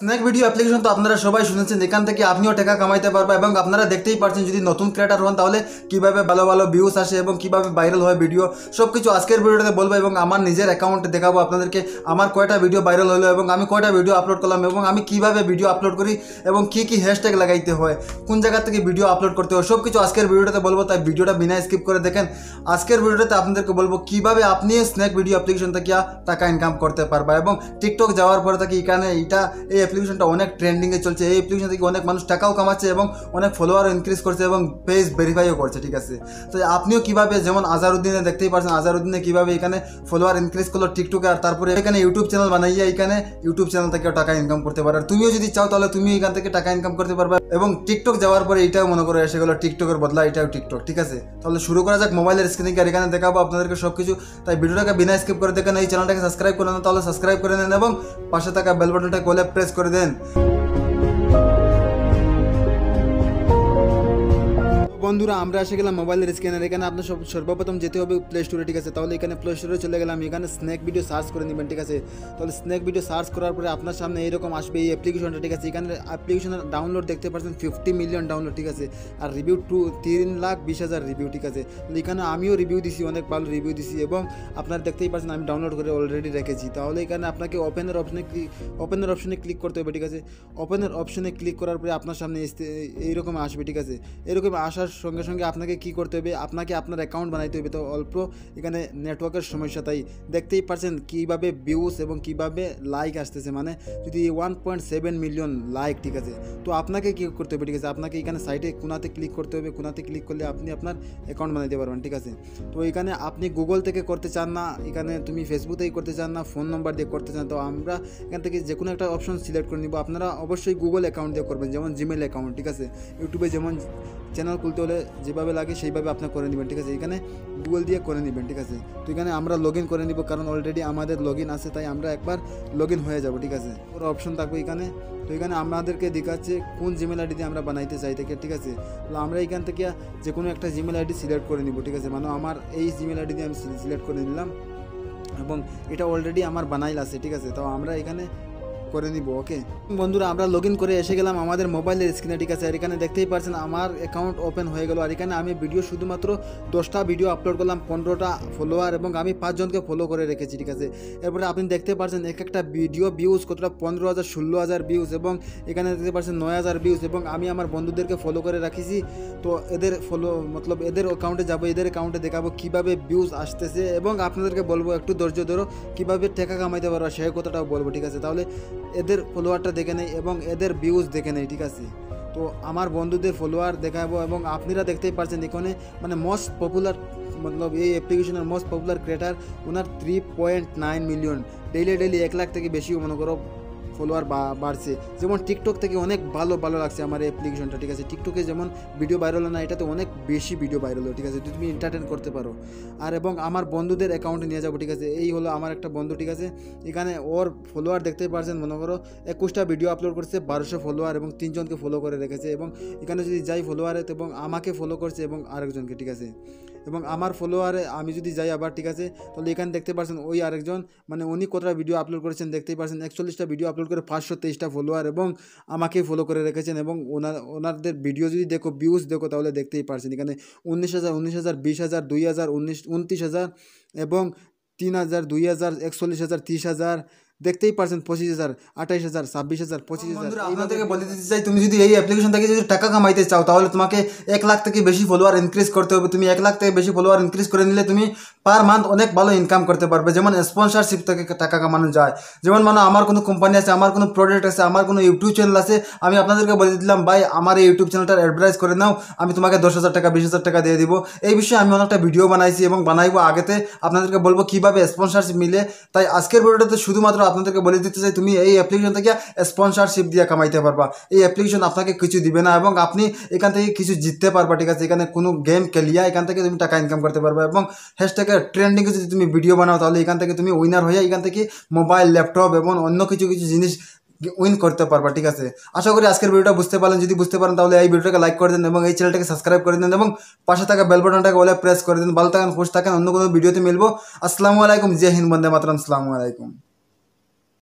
Snack video application তো আপনারা সবাই শুনেছেন, এখান থেকে আপনিও টাকা কামাইতে পারবেন এবং আপনারা দেখতেই পারছেন যদি নতুন ক্রিয়েটার হন তাহলে কিভাবে ভালো ভালো ভিউজ আসে এবং কিভাবে ভাইরাল হয় ভিডিও, সব কিছু আজকের ভিডিওতে বলবো এবং আমার নিজের অ্যাকাউন্টে দেখাবো আপনাদেরকে আমার কয়টা ভিডিও ভাইরাল হলো এবং আমি কয়টা ভিডিও আপলোড করলাম এবং আমি কিভাবে ভিডিও আপলোড করি এবং কি হ্যাশট্যাগ লাগাইতে হয়, কোন জায়গা থেকে ভিডিও আপলোড করতে হয়, সব কিছু আজকের ভিডিওতে বলবো। তাই ভিডিওটা বিনা স্কিপ করে দেখেন। আজকের ভিডিওতে আপনাদেরকে বলবো কিভাবে আপনি স্ন্যাক ভিডিও অ্যাপ্লিকেশন থেকে টাকা ইনকাম করতে পারবা এবং টিকটক যাওয়ার পরে থেকে এখানে এই অ্যাপ্লিকেশনটা অনেক ট্রেন্ডিংয়ে চলছে। এই অ্যাপ্লিকেশন থেকে অনেক মানুষ টাকাও কামাচ্ছে এবং অনেক ফলোয়ার ইনক্রিজ করছে এবং পেজ ভেরিফাইও করছে, ঠিক আছে। তো আপনিও কিভাবে, যেমন আজহারউদ্দিনে দেখতেই পাচ্ছেন আজহারউদ্দিনে কিভাবে এখানে ফলোয়ার ইনক্রিজ করলো টিকটকে, আর তারপরে এখানে ইউটিউব চ্যানেল বানাইয়া এখানে ইউটিউব চ্যানেল থেকে টাকা ইনকাম করতে পারবে। আর তুমিও যদি চাও তাহলে তুমি এখান থেকে টাকা ইনকাম করতে পারবে এবং টিকটক যাওয়ার পরে এটাও মনে করে এসে গেলো টিকটকের বদলা এটাও টিকটক, ঠিক আছে। তাহলে শুরু করা যাক মোবাইলের স্ক্রিনে, আর এখানে দেখাবো আপনাদেরকে সব কিছু। তাই ভিডিওটাকে বিনা স্কিপ করে দেখেন, এই চ্যানেলটাকে সাবস্ক্রাইব করে নেন, তাহলে সাবস্ক্রাইব করে নেন এবং পাশে থাকা বেল বাটনটা কোলে প্রেস করে দেন। বন্ধুরা আমরা এসে গেলাম মোবাইলের স্ক্যানার, এখানে আপনার সর্বপ্রথম যেতে হবে প্লে স্টোরে, ঠিক আছে। তাহলে এখানে প্লে স্টোরে চলে গেলাম, এখানে স্ন্যাক ভিডিও সার্চ করে নেবেন, ঠিক আছে। তাহলে স্ন্যাক ভিডিও সার্চ করার পরে আপনার সামনে এইরকম আসবে এই অ্যাপ্লিকেশনটা, ঠিক আছে। এখানে অ্যাপ্লিকেশনের ডাউনলোড দেখতে পাচ্ছেন 50 মিলিয়ন ডাউনলোড, ঠিক আছে। আর রিভিউ 3,20,000 রিভিউ, ঠিক আছে। এখানে আমিও রিভিউ দিছি, অনেক ভালো রিভিউ দিছি এবং আপনারা দেখতেই পাচ্ছেন আমি ডাউনলোড করে অলরেডি রেখেছি। তাহলে এখানে আপনাকে ওপেনের অপশনে ক্লিক করতে হবে, ঠিক আছে। ওপেনের অপশনে ক্লিক করার পরে আপনার সামনে এইরকম আসবে, ঠিক আছে। এরকম আসার সঙ্গে সঙ্গে আপনাকে কি করতে হবে, আপনাকে আপনার অ্যাকাউন্ট বানাইতে হবে। তো অল্প এখানে নেটওয়ার্কের সমস্যা, তাই দেখতেই পাচ্ছেন কীভাবে ভিউজ এবং কীভাবে লাইক আসতেছে, মানে যদি 1.7 মিলিয়ন লাইক, ঠিক আছে। তো আপনাকে কী করতে হবে, ঠিক আছে, আপনাকে এখানে সাইটে কোনাতে ক্লিক করতে হবে। কোনাতে ক্লিক করলে আপনি আপনার অ্যাকাউন্ট বানাইতে পারবেন, ঠিক আছে। তো এখানে আপনি গুগল থেকে করতে চান না, এখানে তুমি ফেসবুক থেকে করতে চান না, ফোন নম্বর দিয়ে করতে চান, তো আমরা এখান থেকে যে কোনো একটা অপশন সিলেক্ট করে নিব। আপনারা অবশ্যই গুগল অ্যাকাউন্ট দিয়ে করবেন, যেমন জিমেল অ্যাকাউন্ট, ঠিক আছে। ইউটিউবে যেমন চ্যানেল খুলতে হলে যেভাবে লাগে সেইভাবে আপনি করে নেবেন, ঠিক আছে। এখানে গুগল দিয়ে করে নেবেন, ঠিক আছে। তো এখানে আমরা লগ ইন করে নিব, কারণ অলরেডি আমাদের লগ ইন আছে, তাই আমরা একবার লগ ইন হয়ে যাব, ঠিক আছে। পুরো অপশন থাকবে এখানে। তো এখানে আমাদেরকে দেখাচ্ছে কোন জিমেল আইডি দিয়ে আমরা বানাইতে চাই থেকে, ঠিক আছে। তো আমরা এখান থেকে যে কোনো একটা জিমেল আইডি সিলেক্ট করে নিব, ঠিক আছে। মানে আমার এই জিমেল আইডি দিয়ে আমি সিলেক্ট করে নিলাম এবং এটা অলরেডি আমার বানাইল আছে, ঠিক আছে। তো আমরা এখানে করে নিব, ওকে। বন্ধুরা আমরা লগ ইন করে এসে গেলাম আমাদের মোবাইলের স্ক্রিনে, ঠিক আছে। আর এখানে দেখতেই পাচ্ছেন আমার অ্যাকাউন্ট ওপেন হয়ে গেল। আর এখানে আমি ভিডিও শুধুমাত্র 10টা ভিডিও আপলোড করলাম, 15টা ফলোয়ার এবং আমি 5 জনকে ফলো করে রেখেছি, ঠিক আছে। এরপরে আপনি দেখতে পাচ্ছেন এক একটা ভিডিও ভিউজ কতটা 15,000 16,000 ভিউজ এবং এখানে দেখতে পাচ্ছেন 9,000 ভিউজ এবং আমি আমার বন্ধুদেরকে ফলো করে রাখিছি। তো এদের এদের অ্যাকাউন্টে যাবো, এদের অ্যাকাউন্টে দেখাবো কীভাবে ভিউজ আসতেছে এবং আপনাদেরকে বলবো একটু ধৈর্য ধরো, কীভাবে টাকা কামাইতে পারবো সেই কথাটাও বলবো, ঠিক আছে। তাহলে এদের ফলোয়ারটা দেখে নেই এবং এদের ভিউজ দেখে নেই, ঠিক আছে। তো আমার বন্ধুদের ফলোয়ার দেখাবো এবং আপনারা দেখতেই পাচ্ছেন এখানে মানে মোস্ট পপুলার এই অ্যাপ্লিকেশনের মোস্ট পপুলার ক্রিয়েটার ওনার 3.9 মিলিয়ন ডেইলি 1 লাখ থেকে বেশিও মনে করো ফলোয়ার বাড়ছে। যেমন টিকটক থেকে অনেক ভালো লাগছে আমার এই অ্যাপ্লিকেশনটা, ঠিক আছে। টিকটকে যেমন ভিডিও ভাইরাল হয় না, এটাতে অনেক বেশি ভিডিও ভাইরাল হয়, ঠিক আছে। তুমি এন্টারটেন করতে পারো। আর এবং আমার বন্ধুদের অ্যাকাউন্টে নিয়ে যাবো, ঠিক আছে। এই হলো আমার একটা বন্ধু, ঠিক আছে। এখানে ওর ফলোয়ার দেখতে পারছেন, মনে করো 21টা ভিডিও আপলোড করছে, 1200 ফলোয়ার এবং 3 জনকে ফলো করে রেখেছে এবং এখানে যদি যাই ফলোয়ারে এবং আমাকে ফলো করছে এবং আরেকজনকে, ঠিক আছে। এবং আমার ফলোয়ারে আমি যদি যাই আবার, ঠিক আছে, তাহলে এখানে দেখতে পাচ্ছেন ওই আরেকজন মানে উনি কতটা ভিডিও আপলোড করেছেন দেখতেই পাচ্ছেন, 41টা ভিডিও আপলোড করে 523টা ফলোয়ার এবং আমাকে ফলো করে রেখেছেন এবং ওনাদের ভিডিও যদি দেখো ভিউজ দেখো তাহলে দেখতেই পাচ্ছেন এখানে 19,000 20,000 20,000 29,000 এবং 3,000 2,000 41,000 30,000 দেখতেই পারছেন 25,000 28,000 26,000 25,000। আপনাদেরকে বলে দিতে চাই, তুমি যদি এই অ্যাপ্লিকেশন থেকে যদি টাকা কামাইতে চাও তাহলে তোমাকে 1 লাখ থেকে বেশি ফলোয়ার ইনক্রিজ করতে হবে। তুমি 1 লাখ থেকে বেশি ফলোয়ার ইনক্রিজ করে নিলে তুমি পার মান্থ অনেক ভালো ইনকাম করতে পারবে। যেমন স্পন্সরশিপ থেকে টাকা কামানো যায়। যেমন মানে আমার কোনো কোম্পানি আছে, আমার কোনো প্রোডাক্ট আছে, আমার কোনো ইউটিউব চ্যানেল আছে, আমি আপনাদেরকে বলে দিলাম ভাই আমার এই ইউটিউব চ্যানেলটার অ্যাডভার্টাইজ করে নাও, আমি তোমাকে 10,000 টাকা 20,000 টাকা দিয়ে দিব। এই বিষয়ে আমি অনেকটা ভিডিও বানাইছি এবং বানাইবো আগেতে, আপনাদেরকে বলবো কীভাবে স্পন্সরশিপ মিলে। তাই আজকের ভিডিওটাতে শুধুমাত্র আপনাদেরকে বলে দিতে চাই তুমি এই অ্যাপ্লিকেশন থেকে স্পন্সরশিপ দিয়ে কামাইতে পারবা। এই অ্যাপ্লিকেশন আপনাকে কিছু দিবে না এবং আপনি এখান থেকে কিছু জিততে পারবা, ঠিক আছে। এখানে কোনো গেম খেলিয়া এখান থেকে তুমি টাকা ইনকাম করতে পারবা এবং হ্যাশট্যাগে ট্রেন্ডিংয়ে যদি তুমি ভিডিও বানাও তাহলে এখান থেকে তুমি উইনার হয়ে এখান থেকে মোবাইল ল্যাপটপ এবং অন্য কিছু জিনিস উইন করতে পারবা, ঠিক আছে। আশা করি আজকের ভিডিওটা বুঝতে পারলেন। যদি বুঝতে পারেন তাহলে এই ভিডিওটাকে লাইক করে দেন এবং এই চ্যানেলটাকে সাবস্ক্রাইব করে দেন এবং পাশে থাকা বেল বাটনটাকে ওলে প্রেস করে দেন। ভালো থাকেন, খুশ থাকেন, অন্য কোনো ভিডিওতে মিলবো। আসসালামু আলাইকুম, জয় হিন্দ, বন্দে মাতরম, আসসালামু আলাইকুম।